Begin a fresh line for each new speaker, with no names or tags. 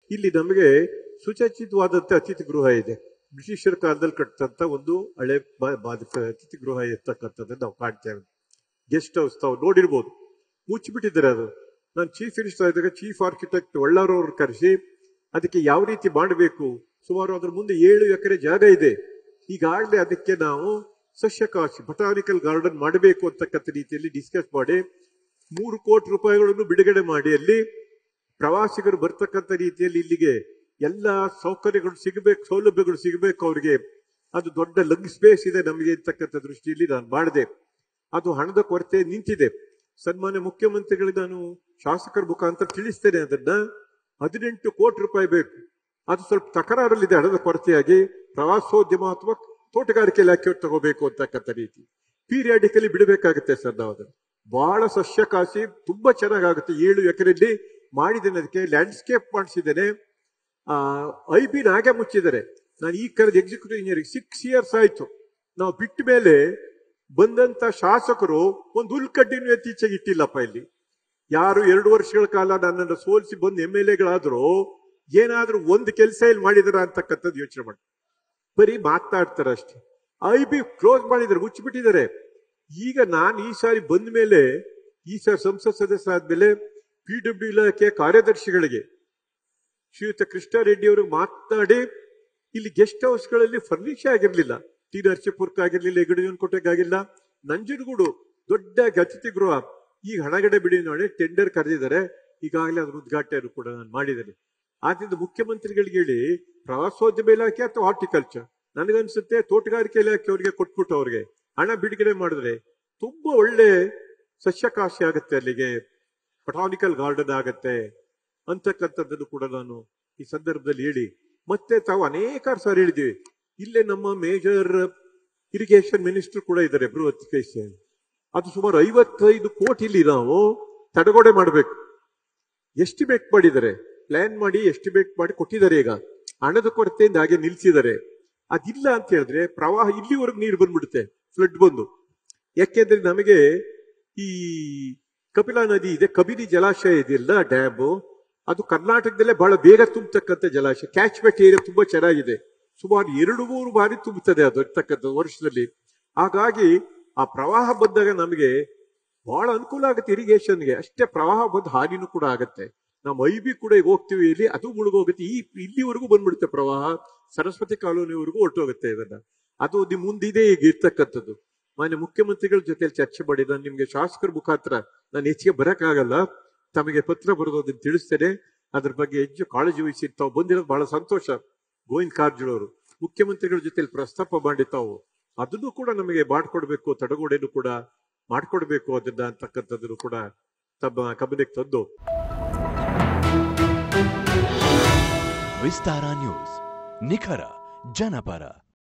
ಇಲ್ಲಿ ನಮಗೆ ಸುಸಜ್ಜಿತವಾದಂತ ಅತಿಥಿ ಗೃಹ ಇದೆ. ಬ್ರಿಟಿಷರ ಕಾಲದಲ್ಲಿ ಕಟ್ಟಂತ ಒಂದು ಹಳೆ ಅತಿಥಿ ಗೃಹ ಇರ್ತಕ್ಕಂಥದ್ದನ್ನು ನಾವು ಕಾಣ್ತೇವೆ. ಗೆಸ್ಟ್ ಹೌಸ್ ತಾವು ನೋಡಿರ್ಬೋದು, ಮುಚ್ಚಿಬಿಟ್ಟಿದ್ದಾರೆ ಅದು. ನಾನು ಚೀಫ್ ಮಿನಿಸ್ಟರ್ ಇದ್ದಾಗ ಚೀಫ್ ಆರ್ಕಿಟೆಕ್ಟ್ ಒಳ್ಳಾರವ್ರು ಕರೆಸಿ ಅದಕ್ಕೆ ಯಾವ ರೀತಿ ಮಾಡಬೇಕು, ಸುಮಾರು ಅದ್ರ ಮುಂದೆ 7 ಎಕರೆ ಜಾಗ ಇದೆ, ಈಗಾಗಲೇ ಅದಕ್ಕೆ ನಾವು ಸಸ್ಯಕಾಶಿ ಬಟಾನಿಕಲ್ ಗಾರ್ಡನ್ ಮಾಡಬೇಕು ಅಂತಕ್ಕಂಥ ರೀತಿಯಲ್ಲಿ ಡಿಸ್ಕಸ್ ಮಾಡಿ 3 ಕೋಟಿ ರೂಪಾಯಿಗಳನ್ನು ಬಿಡುಗಡೆ ಮಾಡಿ ಅಲ್ಲಿ ಪ್ರವಾಸಿಗರು ಬರ್ತಕ್ಕಂಥ ರೀತಿಯಲ್ಲಿ ಇಲ್ಲಿಗೆ ಎಲ್ಲ ಸೌಕರ್ಯಗಳು ಸಿಗಬೇಕು, ಸೌಲಭ್ಯಗಳು ಸಿಗಬೇಕು ಅವರಿಗೆ. ಅದು ದೊಡ್ಡ ಲಗ್ ಸ್ಪೇಸ್ ಇದೆ ನಮಗೆ ಅಂತಕ್ಕಂಥ ದೃಷ್ಟಿಯಲ್ಲಿ ನಾನು ಮಾಡಿದೆ. ಅದು ಹಣದ ಕೊರತೆ ನಿಂತಿದೆ. ಸನ್ಮಾನ್ಯ ಮುಖ್ಯಮಂತ್ರಿಗಳಿಗೆ ನಾನು ಶಾಸಕರ ಮುಖಾಂತರ ತಿಳಿಸ್ತೇನೆ. ಅದನ್ನ 18 ಕೋಟಿ ರೂಪಾಯಿ ಬೇಕು. ಅದು ಸ್ವಲ್ಪ ತಕರಾರಲ್ಲಿದೆ ಹಣದ ಕೊರತೆಯಾಗಿ. ಪ್ರವಾಸೋದ್ಯಮ ಅಥವಾ ತೋಟಗಾರಿಕೆ ಇಲಾಖೆ ತಗೋಬೇಕು ಅಂತಕ್ಕಂಥ ರೀತಿ ಪೀರಿಯಾಡಿಕಲಿ ಬಿಡಬೇಕಾಗುತ್ತೆ ಸರ್. ನಾವು ಅದನ್ನು ಬಹಳ ಸಸ್ಯಕಾಶಿ ತುಂಬಾ ಚೆನ್ನಾಗುತ್ತೆ. 7 ಎಕರೆಯಲ್ಲಿ ಮಾಡಿದ್ದೇನೆ. ಅದಕ್ಕೆ ಲ್ಯಾಂಡ್ಸ್ಕೇಪ್ ಮಾಡಿಸಿದ್ದೇನೆ. IB ಹಾಗೆ ಮುಚ್ಚಿದ್ದಾರೆ. ನಾನು ಈ ಕರೆದ ಎಕ್ಸಿಕ್ಯೂಟಿವ್ ಇಂಜಿನಿಯರಿಂಗ್ 6 ಇಯರ್ಸ್ ಆಯ್ತು. ನಾವು ಬಿಟ್ಟ ಮೇಲೆ ಬಂದಂತ ಶಾಸಕರು ಒಂದು ಹುಲ್ಕಡ್ಡಿನೂ ಇತ್ತೀಚೆಗೆ ಇಟ್ಟಿಲ್ಲಪ್ಪ. ಇಲ್ಲಿ ಯಾರು 2 ವರ್ಷಗಳ ಕಾಲ ನನ್ನನ್ನು ಸೋಲಿಸಿ ಬಂದು MLAಗಳಾದ್ರೂ ಏನಾದ್ರೂ ಒಂದು ಕೆಲಸ ಇಲ್ಲಿ ಮಾಡಿದಾರ ಅಂತಕ್ಕಂಥದ್ದು ಯೋಚನೆ ಮಾಡಿ. ಬರೀ ಮಾತಾಡ್ತಾರೆ ಅಷ್ಟೇ. IB ಕ್ಲೋಸ್ ಮಾಡಿದ್ದಾರೆ, ಮುಚ್ಚಿಬಿಟ್ಟಿದ್ದಾರೆ. ಈಗ ನಾನು ಈ ಸಾರಿ ಬಂದ ಮೇಲೆ, ಈ ಸಾರಿ ಸಂಸತ್ ಸದಸ್ಯ ಆದ್ಮೇಲೆ PW ಇಲಾಖೆ ಕಾರ್ಯದರ್ಶಿಗಳಿಗೆ ಶ್ರೀಯುತ ಕೃಷ್ಣಾರೆಡ್ಡಿ ಅವರು ಮಾತನಾಡಿ, ಇಲ್ಲಿ ಗೆಸ್ಟ್ ಹೌಸ್ಗಳಲ್ಲಿ ಫರ್ನಿಶ್ ಆಗಿರ್ಲಿಲ್ಲ. ಟಿ ನರಸೀಪುರಕ್ಕಾಗಿರ್ಲಿಲ್ಲ, ಯಗಡಿಯನಕೋಟೆಗಾಗಿಲ್ಲ, ನಂಜನಗೂಡು ದೊಡ್ಡ ಅತಿಥಿ ಗೃಹ ಈಗ ಹಣಗಡೆ ಬಿಡಿ ನೋಡಿ ಟೆಂಡರ್ ಕರೆದಿದ್ದಾರೆ. ಈಗಾಗಲೇ ಅದ್ರ ಉದ್ಘಾಟನೆ ಕೂಡ ನಾನು ಮಾಡಿದ್ದೇನೆ. ಆದ್ರಿಂದ ಮುಖ್ಯಮಂತ್ರಿಗಳಿಗೆ ಹೇಳಿ ಪ್ರವಾಸೋದ್ಯಮ ಇಲಾಖೆ ಅಥವಾ ಹಾರ್ಟಿಕಲ್ಚರ್, ನನಗನ್ಸುತ್ತೆ ತೋಟಗಾರಿಕೆ ಇಲಾಖೆ ಅವರಿಗೆ ಕೊಟ್ಬಿಟ್ಟು ಅವ್ರಿಗೆ ಹಣ ಬಿಡುಗಡೆ ಮಾಡಿದ್ರೆ ತುಂಬಾ ಒಳ್ಳೆ ಸಸ್ಯಕಾಶಿ ಆಗುತ್ತೆ, ಅಲ್ಲಿಗೆ ಬಟಾನಿಕಲ್ ಗಾರ್ಡನ್ ಆಗತ್ತೆ ಅಂತಕ್ಕಂಥದ್ದನ್ನು ಕೂಡ ನಾನು ಈ ಸಂದರ್ಭದಲ್ಲಿ ಹೇಳಿ, ಮತ್ತೆ ತಾವು ಅನೇಕ ಸಾರಿ ಹೇಳಿದ್ದೀವಿ. ಇಲ್ಲೇ ನಮ್ಮ ಮೇಜರ್ ಇರಿಗೇಷನ್ ಮಿನಿಸ್ಟರ್ ಕೂಡ ಇದ್ದಾರೆ, ಬೃಹತ್ ಕೇಶ್. ಅದು ಸುಮಾರು 55 ಕೋಟಿಲಿ ನಾವು ತಡೆಗೋಡೆ ಮಾಡಬೇಕು. ಎಸ್ಟಿಮೇಟ್ ಮಾಡಿದ್ದಾರೆ, ಪ್ಲಾನ್ ಮಾಡಿ ಎಸ್ಟಿಮೇಟ್ ಮಾಡಿ ಕೊಟ್ಟಿದ್ದಾರೆ. ಈಗ ಹಣದ ಕೊರತೆಯಿಂದ ಹಾಗೆ ನಿಲ್ಸಿದ್ದಾರೆ. ಅದಿಲ್ಲ ಅಂತ ಹೇಳಿದ್ರೆ ಪ್ರವಾಹ ಇಲ್ಲಿವರೆಗೂ ನೀರು ಬಂದ್ಬಿಡುತ್ತೆ, ಫ್ಲಡ್ ಬಂದು. ಯಾಕೆಂದ್ರೆ ನಮಗೆ ಈ ಕಪಿಲಾ ನದಿ ಇದೆ, ಕಬಿನಿ ಜಲಾಶಯ ಇದೆಯಲ್ಲ ಡ್ಯಾಮ್, ಅದು ಕರ್ನಾಟಕದಲ್ಲೇ ಬಹಳ ಬೇಗ ತುಂಬತಕ್ಕಂಥ ಜಲಾಶಯ. ಕ್ಯಾಚ್ಮೆಂಟ್ ಏರಿಯಾ ತುಂಬಾ ಚೆನ್ನಾಗಿದೆ. ಸುಮಾರು 2-3 ಬಾರಿ ತುಂಬುತ್ತದೆ ಅದು ಇರ್ತಕ್ಕಂಥ ವರ್ಷದಲ್ಲಿ. ಹಾಗಾಗಿ ಆ ಪ್ರವಾಹ ಬಂದಾಗ ನಮಗೆ ಬಹಳ ಅನುಕೂಲ ಆಗುತ್ತೆ ಇರಿಗೇಷನ್ಗೆ. ಅಷ್ಟೇ ಪ್ರವಾಹ ಬಂದ ಹಾನಿನೂ ಕೂಡ ಆಗತ್ತೆ. ನಾವು IB ಕೂಡ ಈಗ ಹೋಗ್ತೀವಿ, ಇಲ್ಲಿ ಅದು ಮುಳುಗೋಗುತ್ತೆ. ಇಲ್ಲಿವರೆಗೂ ಬಂದ್ಬಿಡುತ್ತೆ ಪ್ರವಾಹ, ಸರಸ್ವತಿ ಕಾಲೋನಿವರೆಗೂ ಹೊರಟೋಗುತ್ತೆ. ಇದನ್ನ ಅದು ನಿಮ್ ಮುಂದಿದೆ ಈಗ ಇರ್ತಕ್ಕಂಥದ್ದು. ಮಾನ್ಯ ಮುಖ್ಯಮಂತ್ರಿಗಳ ಜೊತೆ ಚರ್ಚೆ ಮಾಡಿ ನಾನು ನಿಮ್ಗೆ ಶಾಸಕರ ಮುಖಾಂತರ ನಾನು ಹೆಚ್ಚಿಗೆ ಬರಕ್ಕಾಗಲ್ಲ, ತಮಗೆ ಪತ್ರ ಬರೋದನ್ನ ತಿಳಿಸ್ತೇನೆ. ಅದ್ರ ಬಗ್ಗೆ ಹೆಚ್ಚು ಕಾಳಜಿ ವಹಿಸಿ ತಾವು ಬಂದಿರೋದು ಬಹಳ ಸಂತೋಷ. ಗೋವಿಂದ ಕಾರಜೋಳ ಅವರು ಮುಖ್ಯಮಂತ್ರಿಗಳ ಜೊತೆ ಪ್ರಸ್ತಾಪ ಮಾಡಿ ತಾವು ಅದನ್ನು ಕೂಡ ನಮಗೆ ಮಾಡ್ಕೊಡ್ಬೇಕು, ತಡೆಗೋಡೆನು ಕೂಡ ಮಾಡ್ಕೊಡ್ಬೇಕು ಅದನ್ನ ಅಂತಕ್ಕಂಥದ್ದನ್ನು ಕೂಡ ತಮ್ಮ ಗಮನಕ್ಕೆ ತಂದು.
ವಿಸ್ತಾರ ನ್ಯೂಸ್, ನಿಖರ ಜನಪರ.